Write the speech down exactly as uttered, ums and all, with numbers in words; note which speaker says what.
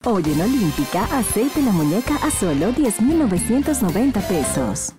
Speaker 1: Hoy en Olímpica, aceite la muñeca a solo diez mil novecientos noventa pesos.